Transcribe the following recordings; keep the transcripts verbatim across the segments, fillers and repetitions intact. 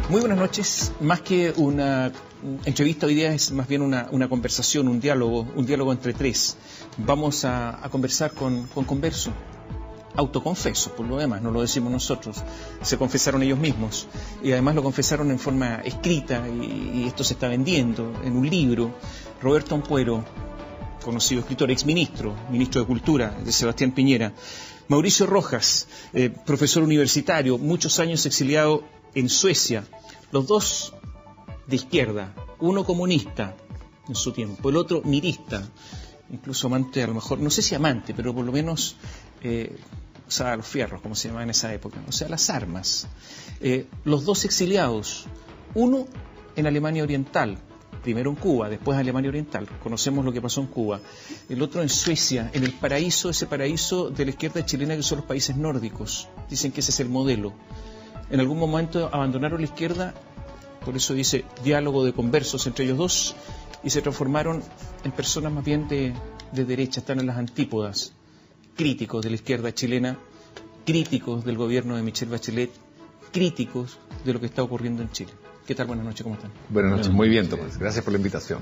Muy buenas noches. Más que una entrevista hoy día es más bien una, una conversación, un diálogo, un diálogo entre tres. Vamos a, a conversar con, con conversos, autoconfesos, por lo demás, no lo decimos nosotros. Se confesaron ellos mismos y además lo confesaron en forma escrita y, y esto se está vendiendo en un libro. Roberto Ampuero, conocido escritor, exministro, ministro de Cultura de Sebastián Piñera. Mauricio Rojas, eh, profesor universitario, muchos años exiliado en Suecia, los dos de izquierda, uno comunista en su tiempo, el otro mirista, incluso amante, a lo mejor, no sé si amante, pero por lo menos eh, usaba los fierros, como se llamaba en esa época, o sea, las armas. Eh, los dos exiliados, uno en Alemania Oriental, primero en Cuba, después en Alemania Oriental, conocemos lo que pasó en Cuba, el otro en Suecia, en el paraíso, ese paraíso de la izquierda chilena que son los países nórdicos, dicen que ese es el modelo. En algún momento abandonaron la izquierda, por eso dice diálogo de conversos entre ellos dos, y se transformaron en personas más bien de, de derecha, están en las antípodas, críticos de la izquierda chilena, críticos del gobierno de Michelle Bachelet, críticos de lo que está ocurriendo en Chile. ¿Qué tal? Buenas noches, ¿cómo están? Buenas noches, muy bien, Tomás. Gracias por la invitación.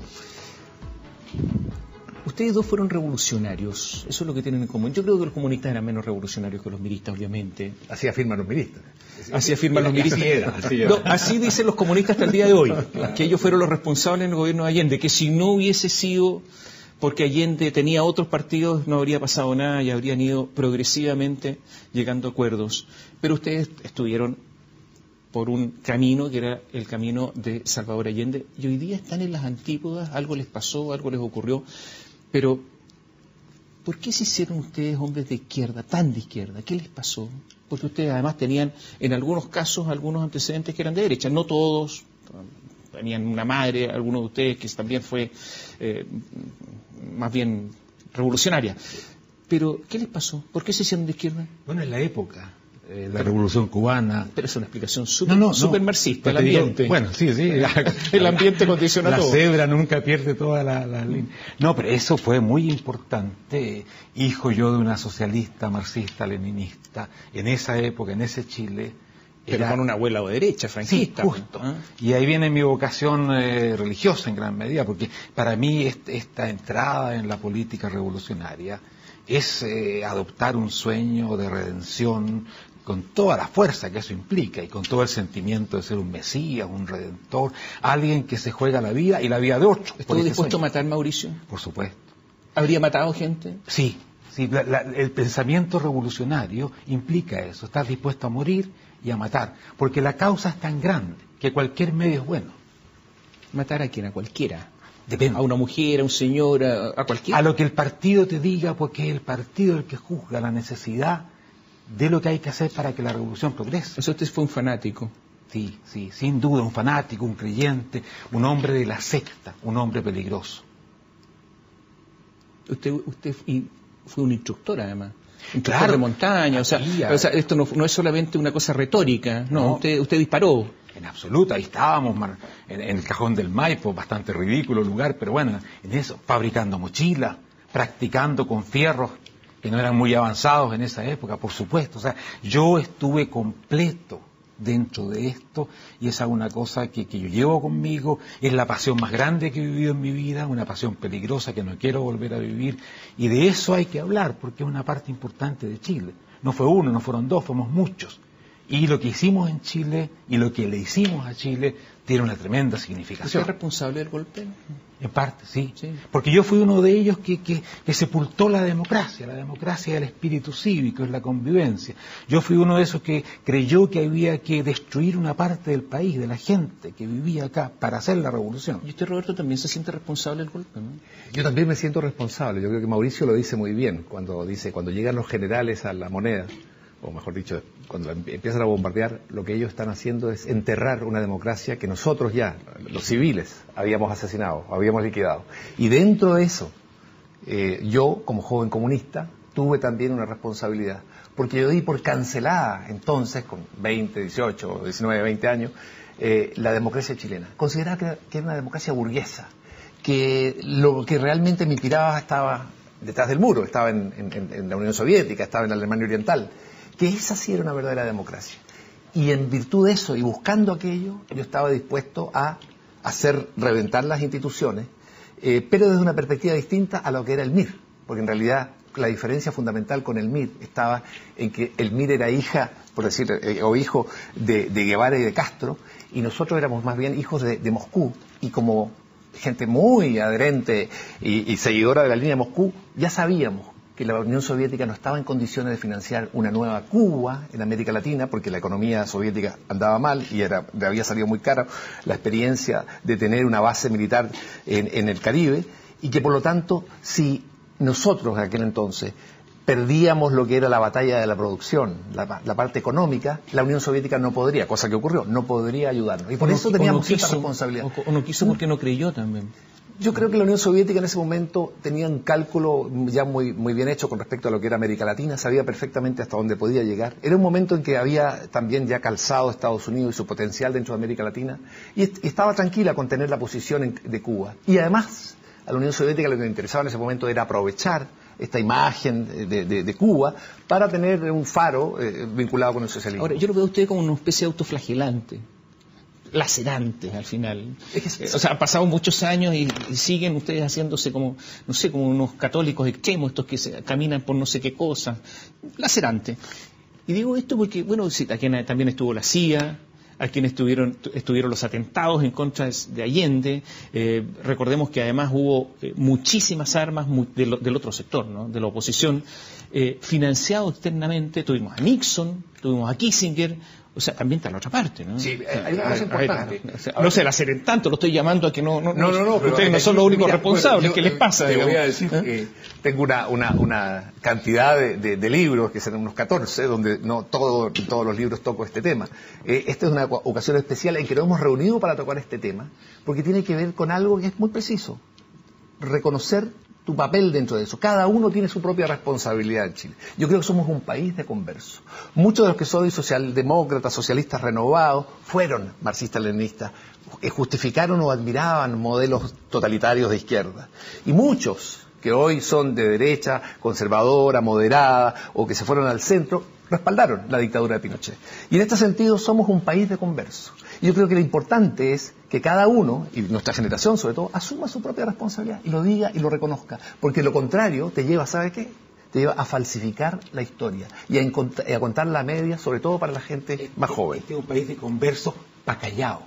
Ustedes dos fueron revolucionarios, eso es lo que tienen en común. Yo creo que los comunistas eran menos revolucionarios que los miristas, obviamente. Así afirman los miristas. Así afirman los miristas. Así era, así era. No, así dicen los comunistas hasta el día de hoy, que ellos fueron los responsables en el gobierno de Allende, que si no hubiese sido porque Allende tenía otros partidos no habría pasado nada y habrían ido progresivamente llegando a acuerdos. Pero ustedes estuvieron por un camino que era el camino de Salvador Allende y hoy día están en las antípodas, algo les pasó, algo les ocurrió. Pero, ¿por qué se hicieron ustedes hombres de izquierda, tan de izquierda? ¿Qué les pasó? Porque ustedes además tenían, en algunos casos, algunos antecedentes que eran de derecha, no todos, tenían una madre, algunos de ustedes que también fue eh, más bien revolucionaria. Pero, ¿qué les pasó? ¿Por qué se hicieron de izquierda? Bueno, en la época, eh, la Revolución Cubana... Pero es una explicación súper no, no, super no, marxista, el digo, ambiente. bueno, sí, sí. La, el ambiente condiciona la todo. La cebra nunca pierde toda la, la línea. No, pero eso fue muy importante. Hijo yo de una socialista, marxista, leninista, en esa época, en ese Chile... Pero era... con una abuela de derecha, franquista. Sí, justo. ¿Ah? Y ahí viene mi vocación eh, religiosa en gran medida, porque para mí este, esta entrada en la política revolucionaria es eh, adoptar un sueño de redención con toda la fuerza que eso implica y con todo el sentimiento de ser un mesías, un redentor, alguien que se juega la vida y la vida de otro. ¿Estuvo este dispuesto sueño. a matar, Mauricio? Por supuesto. ¿Habría matado gente? Sí, sí la, la, el pensamiento revolucionario implica eso, estar dispuesto a morir y a matar, porque la causa es tan grande que cualquier medio es bueno. ¿Matar a quién? A cualquiera. Depende. A una mujer, a un señor, a, a cualquiera. A lo que el partido te diga, porque es el partido el que juzga la necesidad de lo que hay que hacer para que la revolución progrese. Eso usted fue un fanático. Sí, sí, sin duda, un fanático, un creyente, un hombre de la secta, un hombre peligroso. Usted, usted y fue un instructor además. Instructor Claro, de montaña, o sea, o sea esto no, no es solamente una cosa retórica, no, no. Usted, usted disparó. En absoluto, ahí estábamos, en, en el Cajón del Maipo, bastante ridículo lugar, pero bueno, en eso, fabricando mochilas, practicando con fierros que no eran muy avanzados en esa época, por supuesto. O sea, yo estuve completo dentro de esto y esa es una cosa que, que yo llevo conmigo, es la pasión más grande que he vivido en mi vida, una pasión peligrosa que no quiero volver a vivir y de eso hay que hablar porque es una parte importante de Chile. No fue uno, no fueron dos, fuimos muchos. Y lo que hicimos en Chile y lo que le hicimos a Chile tiene una tremenda significación. ¿Usted es responsable del golpe? En parte, sí. sí. Porque yo fui uno de ellos que, que, que sepultó la democracia. La democracia es el espíritu cívico, es la convivencia. Yo fui uno de esos que creyó que había que destruir una parte del país, de la gente que vivía acá, para hacer la revolución. ¿Y usted, Roberto, también se siente responsable del golpe, no? Yo también me siento responsable. Yo creo que Mauricio lo dice muy bien cuando dice, cuando llegan los generales a la moneda, o mejor dicho, cuando empiezan a bombardear, lo que ellos están haciendo es enterrar una democracia que nosotros ya, los civiles, habíamos asesinado, habíamos liquidado. Y dentro de eso, eh, yo, como joven comunista, tuve también una responsabilidad, porque yo di por cancelada entonces, con veinte, dieciocho, diecinueve, veinte años, eh, la democracia chilena. Consideraba que, que era una democracia burguesa, que lo que realmente me inspiraba estaba detrás del muro, estaba en, en, en la Unión Soviética, estaba en la Alemania Oriental, que esa sí era una verdadera democracia. Y en virtud de eso y buscando aquello, yo estaba dispuesto a hacer reventar las instituciones, eh, pero desde una perspectiva distinta a lo que era el M I R, porque en realidad la diferencia fundamental con el M I R estaba en que el M I R era hija, por decir, eh, o hijo de, de Guevara y de Castro, y nosotros éramos más bien hijos de, de Moscú, y como gente muy adherente y, y seguidora de la línea de Moscú, ya sabíamos que la Unión Soviética no estaba en condiciones de financiar una nueva Cuba en América Latina, porque la economía soviética andaba mal y era, le había salido muy cara la experiencia de tener una base militar en, en el Caribe, y que por lo tanto, si nosotros en aquel entonces perdíamos lo que era la batalla de la producción, la, la parte económica, la Unión Soviética no podría, cosa que ocurrió, no podría ayudarnos. Y por no, eso teníamos no cierta quiso, responsabilidad. O, o no quiso porque no creyó también. Yo creo que la Unión Soviética en ese momento tenía un cálculo ya muy, muy bien hecho con respecto a lo que era América Latina, sabía perfectamente hasta dónde podía llegar. Era un momento en que había también ya calzado Estados Unidos y su potencial dentro de América Latina, y, est y estaba tranquila con tener la posición en, de Cuba. Y además, a la Unión Soviética lo que le interesaba en ese momento era aprovechar esta imagen de, de, de Cuba para tener un faro eh, vinculado con el socialismo. Ahora, yo lo veo a usted como una especie de autoflagelante, lacerante al final. Es que, eh, o sea, han pasado muchos años y, y siguen ustedes haciéndose como, no sé, como unos católicos extremos, estos que se, caminan por no sé qué cosa. Lacerante. Y digo esto porque, bueno, sí, aquí también estuvo la C I A, a quienes estuvieron, estuvieron los atentados en contra de Allende. Eh, recordemos que además hubo eh, muchísimas armas muy, de lo, del otro sector, ¿no?, de la oposición, eh, financiado externamente. Tuvimos a Nixon, tuvimos a Kissinger. O sea, también está la otra parte, ¿no? Sí, hay una cosa importante. O sea, no se la hacen tanto, lo estoy llamando a que no... No, no, no, no ustedes no son los únicos mira, responsables, bueno, yo, ¿qué les pasa? Te voy a decir ¿Eh? que tengo una, una, una cantidad de, de, de libros, que serán unos catorce, donde no todo, todos los libros toco este tema. Eh, esta es una ocasión especial en que nos hemos reunido para tocar este tema, porque tiene que ver con algo que es muy preciso. Reconocer tu papel dentro de eso. Cada uno tiene su propia responsabilidad en Chile. Yo creo que somos un país de converso. Muchos de los que soy socialdemócratas, socialistas renovados, fueron marxistas-leninistas, justificaron o admiraban modelos totalitarios de izquierda. Y muchos que hoy son de derecha, conservadora, moderada, o que se fueron al centro, respaldaron la dictadura de Pinochet. Y en este sentido somos un país de converso. Y yo creo que lo importante es que cada uno, y nuestra generación sobre todo, asuma su propia responsabilidad y lo diga y lo reconozca. Porque lo contrario te lleva, ¿sabe qué? Te lleva a falsificar la historia y a, a contar la media, sobre todo para la gente más joven. Este es un país de converso pa' callao,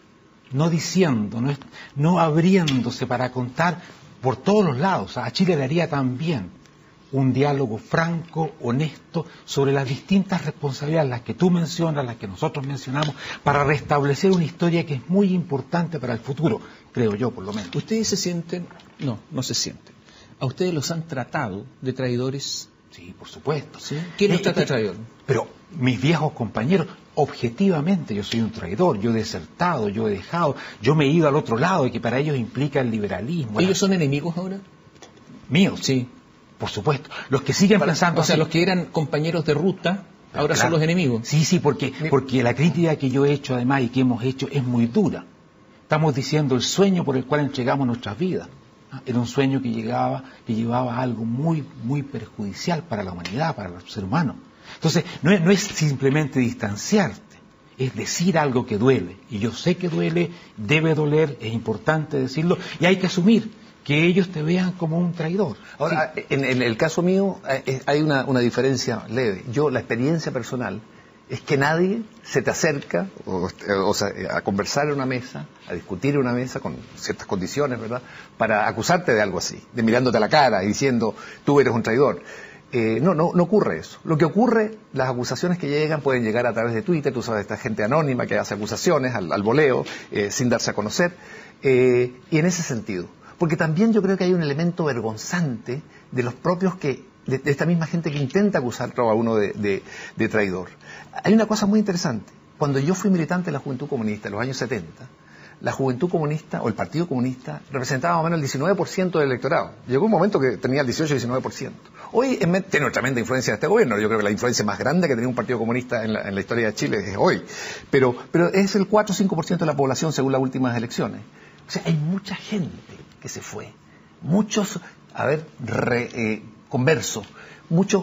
no diciendo, no, es, no abriéndose para contar por todos los lados. A Chile le haría también un diálogo franco, honesto, sobre las distintas responsabilidades, las que tú mencionas, las que nosotros mencionamos, para restablecer una historia que es muy importante para el futuro, creo yo, por lo menos. ¿Ustedes se sienten? No, no se sienten. ¿A ustedes los han tratado de traidores? Sí, por supuesto. ¿Sí? ¿Quién los eh, trata eh, de traidor? Pero mis viejos compañeros, objetivamente yo soy un traidor, yo he desertado, yo he dejado, yo me he ido al otro lado, y que para ellos implica el liberalismo. ¿Ellos son enemigos ahora? ¿Míos? Sí. Por supuesto. Los que siguen pensando O sea, así, los que eran compañeros de ruta, pero ahora claro, son los enemigos. Sí, sí, porque, porque la crítica que yo he hecho además y que hemos hecho es muy dura. Estamos diciendo el sueño por el cual entregamos nuestras vidas. Era un sueño que llegaba, que llevaba a algo muy, muy perjudicial para la humanidad, para el ser humano. Entonces, no es, no es simplemente distanciarte, es decir algo que duele. Y yo sé que duele, debe doler, es importante decirlo, y hay que asumir que ellos te vean como un traidor. Ahora, sí. en, en el caso mío eh, hay una, una diferencia leve. Yo, la experiencia personal es que nadie se te acerca o, o sea, a conversar en una mesa, a discutir en una mesa con ciertas condiciones, ¿verdad?, para acusarte de algo así, de mirándote a la cara y diciendo, tú eres un traidor. Eh, no, no, no ocurre eso. Lo que ocurre, las acusaciones que llegan pueden llegar a través de Twitter, tú sabes, esta gente anónima que hace acusaciones al, al voleo, eh, sin darse a conocer, eh, y en ese sentido. Porque también yo creo que hay un elemento vergonzante de los propios que, de, de esta misma gente que intenta acusar a uno de, de, de traidor. Hay una cosa muy interesante. Cuando yo fui militante de la Juventud Comunista en los años setenta, la Juventud Comunista o el Partido Comunista representaba más o menos el diecinueve por ciento del electorado. Llegó un momento que tenía el dieciocho a diecinueve por ciento. Hoy en, tiene una tremenda influencia de este gobierno. Yo creo que la influencia más grande que tenía un Partido Comunista en la, en la historia de Chile es hoy. Pero, pero es el cuatro o cinco por ciento de la población según las últimas elecciones. O sea, hay mucha gente que se fue, muchos, a ver, re, eh, conversos, muchos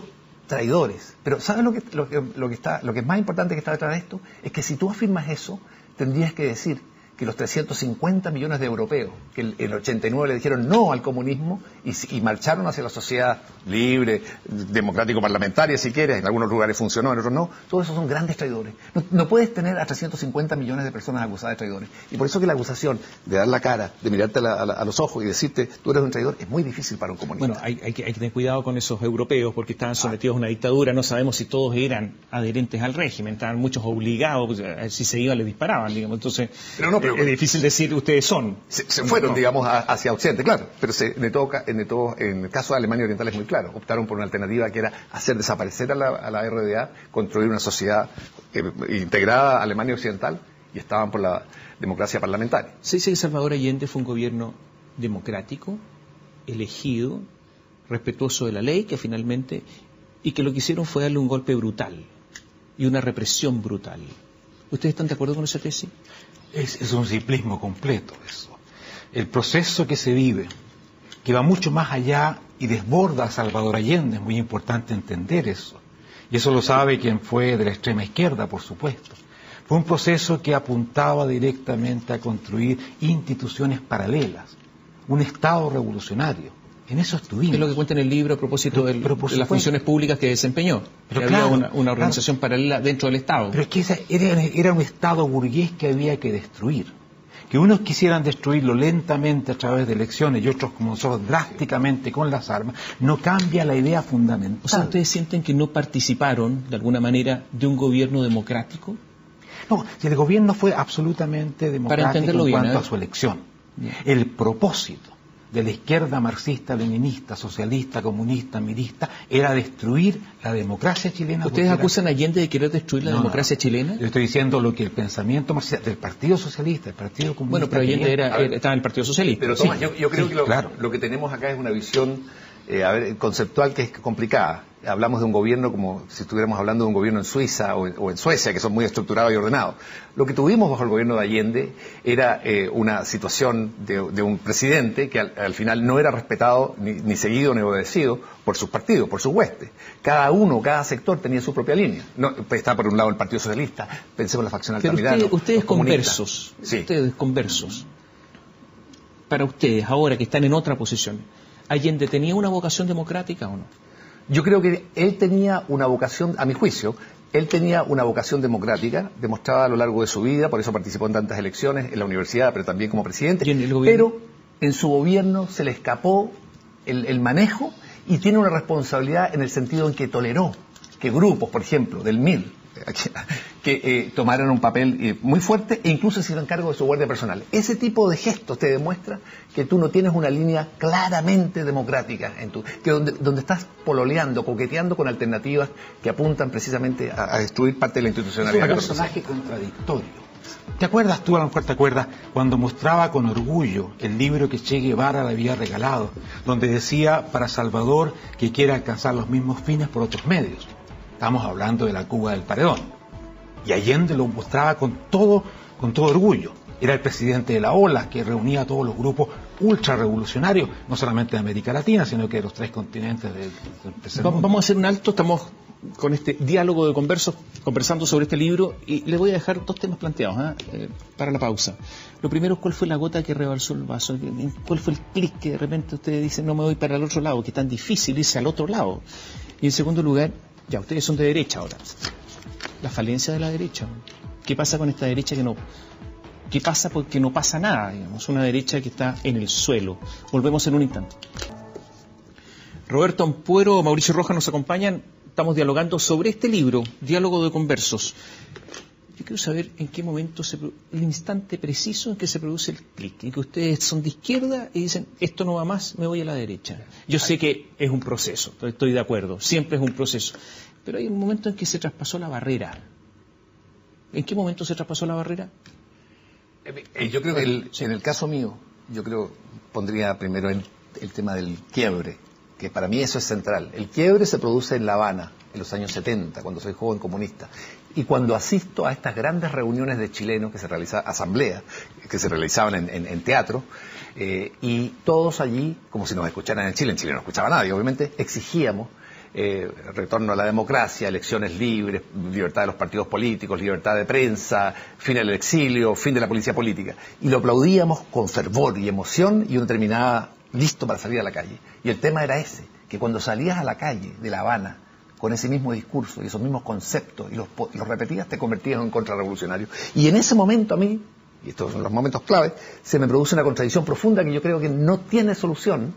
traidores. Pero ¿sabes lo que, lo que, lo que está, lo que es más importante que está detrás de esto? Es que si tú afirmas eso, tendrías que decir que los trescientos cincuenta millones de europeos que en el ochenta y nueve le dijeron no al comunismo y, y marcharon hacia la sociedad libre, democrático-parlamentaria, si quieres, en algunos lugares funcionó, en otros no, todos esos son grandes traidores. No, no puedes tener a trescientos cincuenta millones de personas acusadas de traidores. Y por eso que la acusación de dar la cara, de mirarte a, la, a, la, a los ojos y decirte tú eres un traidor, es muy difícil para un comunista. Bueno, hay, hay, que, hay que tener cuidado con esos europeos porque estaban sometidos a una dictadura, no sabemos si todos eran adherentes al régimen, estaban muchos obligados, si se iba les disparaban, digamos, entonces... Pero no, pero, es difícil decir ustedes son. Se, se fueron, no. digamos, a, hacia Occidente, claro, pero se, en, todo, en, todo, en el caso de Alemania Oriental es muy claro. Optaron por una alternativa que era hacer desaparecer a la, a la R D A, construir una sociedad eh, integrada a Alemania Occidental y estaban por la democracia parlamentaria. Se dice que Salvador Allende fue un gobierno democrático, elegido, respetuoso de la ley, que finalmente, y que lo que hicieron fue darle un golpe brutal y una represión brutal. ¿Ustedes están de acuerdo con esa tesis? Es, es un simplismo completo eso. El proceso que se vive, que va mucho más allá y desborda a Salvador Allende, es muy importante entender eso. Y eso lo sabe quien fue de la extrema izquierda, por supuesto. Fue un proceso que apuntaba directamente a construir instituciones paralelas, un Estado revolucionario. En eso estuvimos. Es lo que cuenta en el libro a propósito pero, del, pero de las funciones públicas que desempeñó. Pero que claro, había una, una organización claro. paralela dentro del Estado. Pero es que esa era, era un Estado burgués que había que destruir. Que unos quisieran destruirlo lentamente a través de elecciones y otros como nosotros drásticamente con las armas, no cambia la idea fundamental. O sea, ¿ustedes sienten que no participaron de alguna manera de un gobierno democrático? No, si el gobierno fue absolutamente democrático en bien, cuanto ¿eh? a su elección. Bien. El propósito de la izquierda marxista, leninista, socialista, comunista, mirista, era destruir la democracia chilena. ¿Ustedes acusan a Allende de querer destruir la no, democracia no. chilena? Yo estoy diciendo lo que el pensamiento marxista del Partido Socialista, del Partido Comunista... Bueno, pero Allende era, era, estaba en el Partido Socialista. Pero Tomás, sí. yo, yo creo sí, que lo, claro. lo que tenemos acá es una visión eh, a ver, conceptual que es complicada. Hablamos de un gobierno como si estuviéramos hablando de un gobierno en Suiza o en, o en Suecia, que son muy estructurados y ordenados. Lo que tuvimos bajo el gobierno de Allende era eh, una situación de, de un presidente que al, al final no era respetado, ni, ni seguido, ni obedecido por sus partidos, por sus huestes. Cada uno, cada sector tenía su propia línea. No, está por un lado el Partido Socialista, pensemos en la facción Altamirano. Pero usted, ustedes conversos, sí. ustedes conversos, para ustedes, ahora que están en otra posición, ¿Allende tenía una vocación democrática o no? Yo creo que él tenía una vocación, a mi juicio, él tenía una vocación democrática, demostrada a lo largo de su vida, por eso participó en tantas elecciones, en la universidad, pero también como presidente. ¿Y en el pero en su gobierno se le escapó el, el manejo y tiene una responsabilidad en el sentido en que toleró que grupos, por ejemplo, del M I L, que eh, tomaran un papel eh, muy fuerte e incluso se hicieron cargo de su guardia personal. Ese tipo de gestos te demuestra que tú no tienes una línea claramente democrática, en tu, que donde, donde estás pololeando, coqueteando con alternativas que apuntan precisamente a, a destruir parte de la institucionalidad. Es un personaje contradictorio. ¿Te acuerdas tú, a lo mejor te acuerdas, cuando mostraba con orgullo el libro que Che Guevara le había regalado, donde decía para Salvador que quiere alcanzar los mismos fines por otros medios? Estamos hablando de la Cuba del Paredón. Y Allende lo mostraba con todo, con todo orgullo. Era el presidente de la ola que reunía a todos los grupos ultra revolucionarios, no solamente de América Latina, sino que de los tres continentes del tercer mundo. Vamos a hacer un alto, estamos con este diálogo de conversos, conversando sobre este libro, y le voy a dejar dos temas planteados ¿eh? Eh, para la pausa. Lo primero, ¿cuál fue la gota que rebalsó el vaso? ¿Cuál fue el clic que de repente ustedes dicen, no me voy para el otro lado, que es tan difícil irse al otro lado? Y en segundo lugar, ya, ustedes son de derecha ahora. La falencia de la derecha. ¿Qué pasa con esta derecha que no... ¿Qué pasa porque no pasa nada? Digamos, una derecha que está en el suelo. Volvemos en un instante. Roberto Ampuero, Mauricio Rojas nos acompañan. Estamos dialogando sobre este libro, Diálogo de Conversos. Yo quiero saber en qué momento, se, el instante preciso en que se produce el clic, en que ustedes son de izquierda y dicen, esto no va más, me voy a la derecha. Yo sé que es un proceso, estoy de acuerdo, siempre es un proceso, pero hay un momento en que se traspasó la barrera. ¿En qué momento se traspasó la barrera? Eh, yo creo que el, en el caso mío, yo creo, pondría primero el, el tema del quiebre, que para mí eso es central. El quiebre se produce en La Habana, en los años setenta, cuando soy joven comunista. Y cuando asisto a estas grandes reuniones de chilenos que se realizaban, asambleas, que se realizaban en, en, en teatro, eh, y todos allí, como si nos escucharan en Chile, en Chile no escuchaba nadie, obviamente, exigíamos eh, retorno a la democracia, elecciones libres, libertad de los partidos políticos, libertad de prensa, fin del exilio, fin de la policía política. Y lo aplaudíamos con fervor y emoción y uno terminaba listo para salir a la calle. Y el tema era ese, que cuando salías a la calle de La Habana con ese mismo discurso y esos mismos conceptos y los, los repetías, te convertías en un contrarrevolucionario. Y en ese momento a mí, y estos son los momentos claves, se me produce una contradicción profunda que yo creo que no tiene solución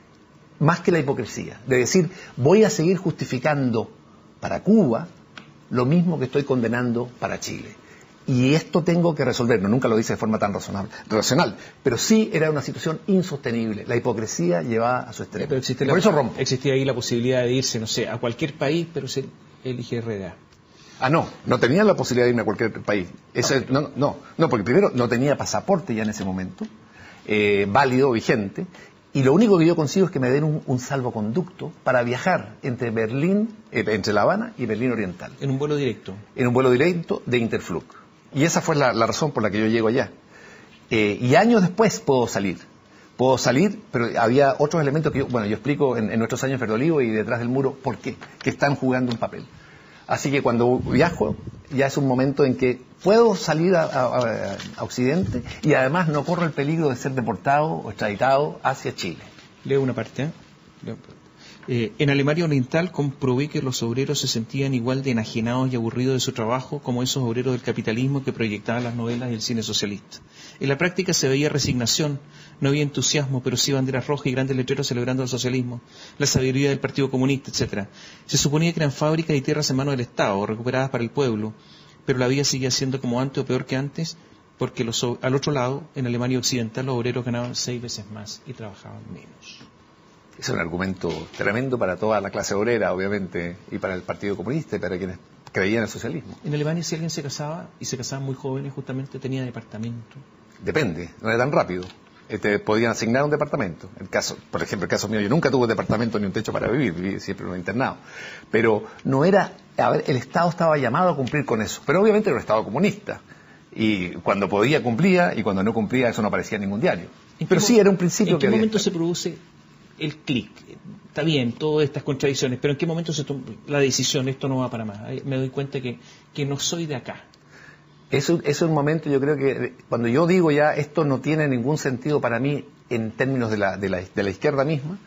más que la hipocresía, de decir, voy a seguir justificando para Cuba lo mismo que estoy condenando para Chile. Y esto tengo que resolverlo, nunca lo dice de forma tan razonable, racional, pero sí era una situación insostenible, la hipocresía llevaba a su extremo. Pero existe Por la, eso rompo. Existía ahí la posibilidad de irse, no sé, a cualquier país, pero se elige R D A. Ah, no, no tenía la posibilidad de irme a cualquier país. Eso es, no, no, no, porque primero no tenía pasaporte ya en ese momento, eh, válido, vigente, y lo único que yo consigo es que me den un, un salvoconducto para viajar entre Berlín, eh, entre La Habana y Berlín Oriental. En un vuelo directo. En un vuelo directo de Interflug. Y esa fue la, la razón por la que yo llego allá. Eh, y años después puedo salir. Puedo salir, pero había otros elementos que yo, bueno, yo explico en, en nuestros años en Verde Olivo y detrás del muro por qué, que están jugando un papel. Así que cuando viajo, ya es un momento en que puedo salir a, a, a Occidente y además no corro el peligro de ser deportado o extraditado hacia Chile. Leo una parte, ¿eh? Leo. Eh, en Alemania Oriental comprobé que los obreros se sentían igual de enajenados y aburridos de su trabajo como esos obreros del capitalismo que proyectaban las novelas y el cine socialista. En la práctica se veía resignación, no había entusiasmo, pero sí banderas rojas y grandes letreros celebrando el socialismo, la sabiduría del Partido Comunista, etcétera. Se suponía que eran fábricas y tierras en manos del Estado, recuperadas para el pueblo, pero la vida seguía siendo como antes o peor que antes, porque los, al otro lado, en Alemania Occidental, los obreros ganaban seis veces más y trabajaban menos. Es un argumento tremendo para toda la clase obrera, obviamente, y para el Partido Comunista y para quienes creían en el socialismo. En Alemania, si alguien se casaba, y se casaban muy jóvenes, justamente tenía departamento. Depende, no era tan rápido. Te podían asignar un departamento. El caso, por ejemplo, el caso mío, yo nunca tuve departamento ni un techo para vivir, viví siempre en un internado. Pero no era, a ver, el Estado estaba llamado a cumplir con eso. Pero obviamente era un Estado comunista. Y cuando podía cumplía, y cuando no cumplía eso no aparecía en ningún diario. Pero sí era un principio ¿En qué que había momento estado. se produce el clic? Está bien, todas estas contradicciones, pero ¿en qué momento se toma la decisión? Esto no va para más. Ahí me doy cuenta que, que no soy de acá. Eso, eso es un momento, yo creo que cuando yo digo ya esto no tiene ningún sentido para mí en términos de la, de la, de la izquierda misma,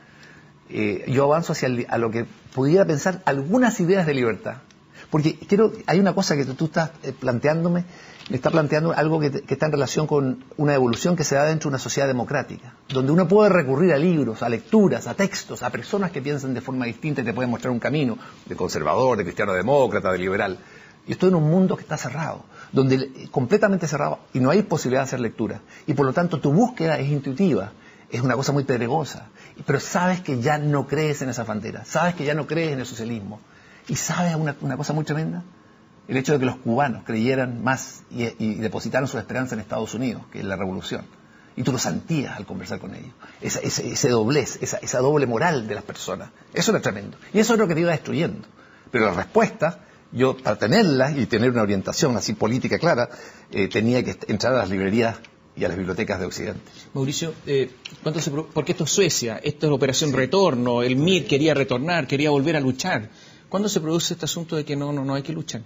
eh, yo avanzo hacia el, a lo que pudiera pensar algunas ideas de libertad. Porque quiero, hay una cosa que tú estás planteándome, me está planteando algo que, que está en relación con una evolución que se da dentro de una sociedad democrática, donde uno puede recurrir a libros, a lecturas, a textos, a personas que piensan de forma distinta y te pueden mostrar un camino de conservador, de cristiano demócrata, de liberal. Yo estoy en un mundo que está cerrado, donde completamente cerrado y no hay posibilidad de hacer lectura. Y por lo tanto tu búsqueda es intuitiva, es una cosa muy pedregosa, pero sabes que ya no crees en esa frontera, sabes que ya no crees en el socialismo. Y sabes una, una cosa muy tremenda, el hecho de que los cubanos creyeran más y, y depositaran su esperanza en Estados Unidos, que en la revolución. Y tú lo sentías al conversar con ellos, esa, ese, ese doblez, esa, esa doble moral de las personas. Eso era tremendo. Y eso es lo que te iba destruyendo. Pero la respuesta, yo para tenerla y tener una orientación así política clara, eh, tenía que entrar a las librerías y a las bibliotecas de Occidente. Mauricio, eh, ¿cuánto se, porque esto es Suecia, esto es la Operación sí. Retorno, el M I R quería retornar, quería volver a luchar. ¿Cuándo se produce este asunto de que no, no, no hay que luchar?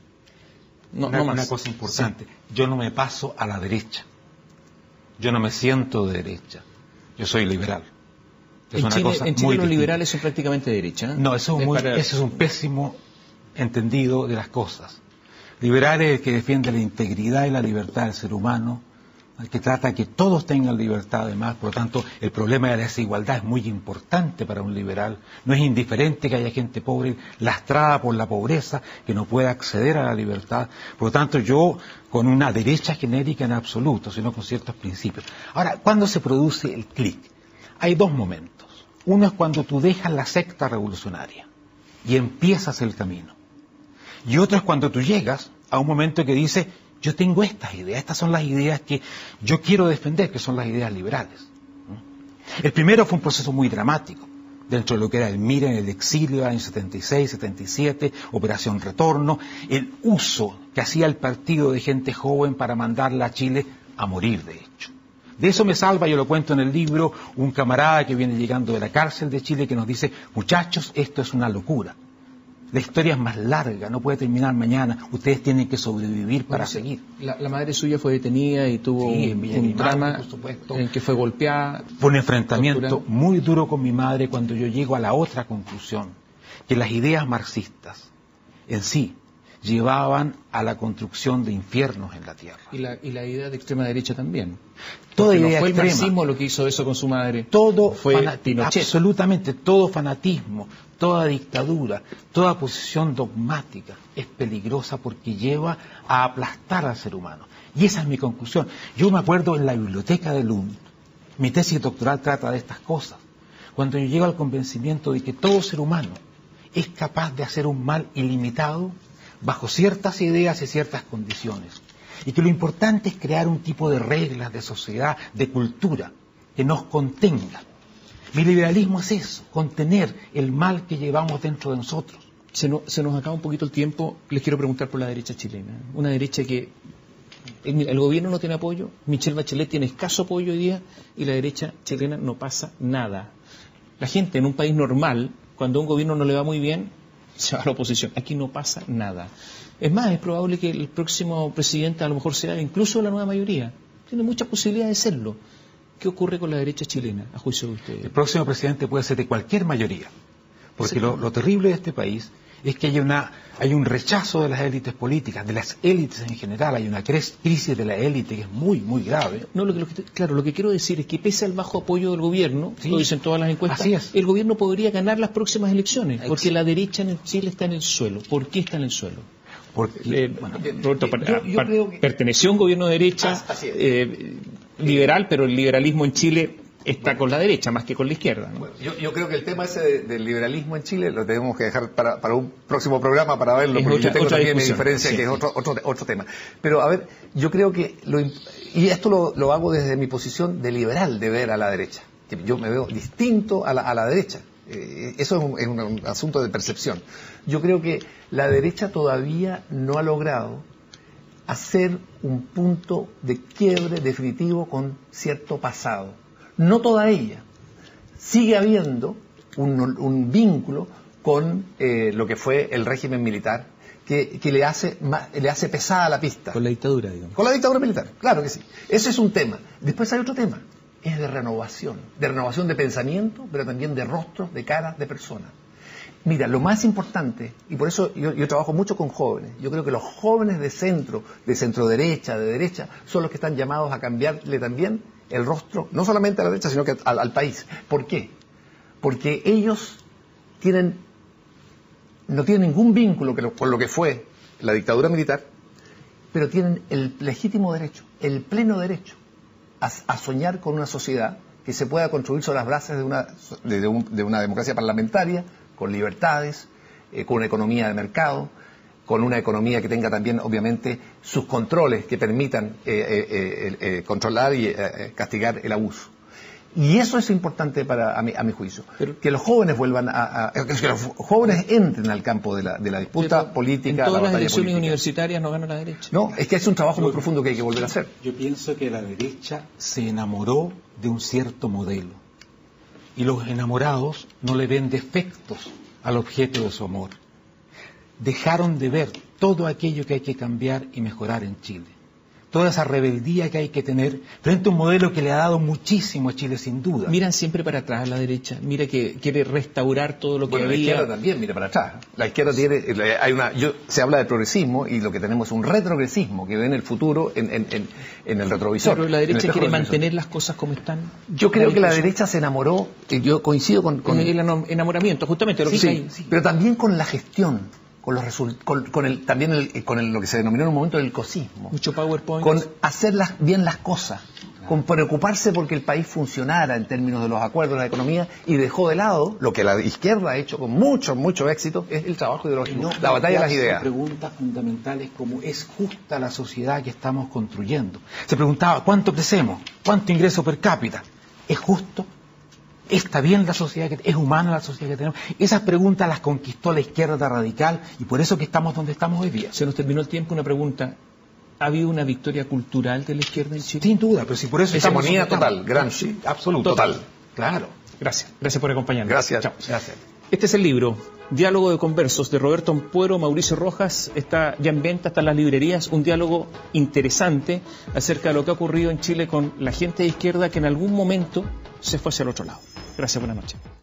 No, una, no más. Una cosa importante, sí. Yo no me paso a la derecha, yo no me siento de derecha, yo soy liberal. Es en una Chile, cosa en Chile muy los distinta. Liberales son prácticamente de derecha. ¿eh? No, eso es, muy, para... eso es un pésimo entendido de las cosas. Liberal es el que defiende la integridad y la libertad del ser humano, el que trata que todos tengan libertad además, por lo tanto el problema de la desigualdad es muy importante para un liberal, no es indiferente que haya gente pobre lastrada por la pobreza, que no pueda acceder a la libertad, por lo tanto yo con una derecha genérica en absoluto, sino con ciertos principios. Ahora, ¿cuándo se produce el clic? Hay dos momentos, uno es cuando tú dejas la secta revolucionaria y empiezas el camino, y otro es cuando tú llegas a un momento que dices, yo tengo estas ideas, estas son las ideas que yo quiero defender, que son las ideas liberales. El primero fue un proceso muy dramático, dentro de lo que era el M I R en el exilio, años setenta y seis, setenta y siete, Operación Retorno, el uso que hacía el partido de gente joven para mandarla a Chile a morir, de hecho. De eso me salva, yo lo cuento en el libro, un camarada que viene llegando de la cárcel de Chile que nos dice, muchachos, esto es una locura. La historia es más larga, no puede terminar mañana. Ustedes tienen que sobrevivir para bueno, seguir. La, la madre suya fue detenida y tuvo Sí, un, en un drama por supuesto. en que fue golpeada. Fue un enfrentamiento torturada. muy duro con mi madre cuando yo llego a la otra conclusión, que las ideas marxistas en sí llevaban a la construcción de infiernos en la tierra. Y la, y la idea de extrema derecha también. Toda Porque idea no fue extrema, el marxismo lo que hizo eso con su madre. todo fue fana- Pinochet. absolutamente todo fanatismo, toda dictadura, toda posición dogmática es peligrosa porque lleva a aplastar al ser humano. Y esa es mi conclusión. Yo me acuerdo en la biblioteca de Lund, mi tesis doctoral trata de estas cosas, cuando yo llego al convencimiento de que todo ser humano es capaz de hacer un mal ilimitado bajo ciertas ideas y ciertas condiciones. Y que lo importante es crear un tipo de reglas, de sociedad, de cultura, que nos contenga. Mi liberalismo es eso, contener el mal que llevamos dentro de nosotros. Se, no, se nos acaba un poquito el tiempo. Les quiero preguntar por la derecha chilena. Una derecha que el, el gobierno no tiene apoyo, Michelle Bachelet tiene escaso apoyo hoy día y la derecha chilena no pasa nada. La gente en un país normal, cuando a un gobierno no le va muy bien, se va a la oposición. Aquí no pasa nada. Es más, es probable que el próximo presidente a lo mejor sea incluso la nueva mayoría. Tiene mucha posibilidad de serlo. ¿Qué ocurre con la derecha chilena, a juicio de ustedes? El próximo presidente puede ser de cualquier mayoría, porque lo, lo terrible de este país es que hay, una, hay un rechazo de las élites políticas, de las élites en general, hay una cres- crisis de la élite que es muy, muy grave. No, lo que, lo que- claro, lo que quiero decir es que pese al bajo apoyo del gobierno, Sí, lo dicen todas las encuestas, así es. el gobierno podría ganar las próximas elecciones, porque Ex- la derecha en Chile está en el suelo. ¿Por qué está en el suelo? Porque, Eh, bueno, Roberto, yo- par- yo par- creo que- perteneció a un gobierno de derecha As- así es. eh, liberal, pero el liberalismo en Chile está con la derecha más que con la izquierda, ¿no? Bueno, yo, yo creo que el tema ese de- del liberalismo en Chile lo tenemos que dejar para, para un próximo programa para verlo, Es porque otra- yo tengo otra también mi discusión, diferencia, sí. que es otro, otro, otro tema. Pero a ver, yo creo que, lo, im- y esto lo, lo hago desde mi posición de liberal de ver a la derecha, que yo me veo distinto a la, a la derecha. Eh, eso es, un, es un, un asunto de percepción. Yo creo que la derecha todavía no ha logrado hacer un punto de quiebre definitivo con cierto pasado. No toda ella. Sigue habiendo un, un vínculo con eh, lo que fue el régimen militar que, que le, hace, ma- le hace pesada la pista. Con la dictadura, digamos. Con la dictadura militar, claro que sí. Ese es un tema. Después hay otro tema, es de renovación. De renovación de pensamiento, pero también de rostros, de caras, de personas. Mira, lo más importante, y por eso yo, yo trabajo mucho con jóvenes, yo creo que los jóvenes de centro, de centro derecha, de derecha, son los que están llamados a cambiarle también el rostro, no solamente a la derecha, sino que al, al país. ¿Por qué? Porque ellos tienen, no tienen ningún vínculo que lo- con lo que fue la dictadura militar, pero tienen el legítimo derecho, el pleno derecho a, a soñar con una sociedad que se pueda construir sobre las bases de una, de, de un- de una democracia parlamentaria, con libertades, eh, con una economía de mercado, con una economía que tenga también, obviamente, sus controles que permitan eh, eh, eh, eh, controlar y eh, eh, castigar el abuso. Y eso es importante para a mi, a mi juicio. Pero- que los jóvenes vuelvan a, a- que los jóvenes entren al campo de la, de la disputa Pero política, en la todas las batalla elecciones política. universitarias no gana la derecha. No, es que es un trabajo muy profundo que hay que volver a hacer. yo pienso que la derecha se enamoró de un cierto modelo y los enamorados no le ven defectos al objeto de su amor. Dejaron de ver todo aquello que hay que cambiar y mejorar en Chile. Toda esa rebeldía que hay que tener frente a un modelo que le ha dado muchísimo a Chile sin duda. Miran siempre para atrás la derecha, mira que quiere restaurar todo lo que Bueno, la había. izquierda también mira para atrás. La izquierda tiene, hay una, yo, se habla de progresismo y lo que tenemos es un retrogresismo que ve en el futuro en, en, en, en el retrovisor. Pero la en el derecha espejo quiere retrovisor. mantener las cosas como están. Yo creo La que la discusión. derecha se enamoró, y yo coincido con... con El eno- enamoramiento, justamente lo que sí, está ahí. sí, pero también con la gestión, con los result- con, con el, también el- con el- lo que se denominó en un momento el cosismo. Mucho PowerPoint. Con hacer las- bien las cosas, con preocuparse porque el país funcionara en términos de los acuerdos de la economía y dejó de lado lo que la izquierda ha hecho con mucho, mucho éxito, es el trabajo ideológico, No, la batalla de las plantearse ideas. Preguntas fundamentales como ¿es justa la sociedad que estamos construyendo? Se preguntaba ¿cuánto crecemos? ¿Cuánto ingreso per cápita? ¿Es justo? ¿Está bien la sociedad que es humana la sociedad que tenemos? Esas preguntas las conquistó la izquierda radical y por eso que estamos donde estamos hoy día. Se nos terminó el tiempo, una pregunta. ¿Ha habido una victoria cultural de la izquierda en Chile? Sin duda, pero si por eso estamos Hegemonía donde total, estamos. gran, Sí, absoluto. total. Claro. Gracias. Gracias por acompañarnos. Gracias. Chao. Gracias. Este es el libro Diálogo de Conversos de Roberto Ampuero, Mauricio Rojas, está ya en venta, está en las librerías, un diálogo interesante acerca de lo que ha ocurrido en Chile con la gente de izquierda que en algún momento se fue hacia el otro lado. Gracias, buenas noches.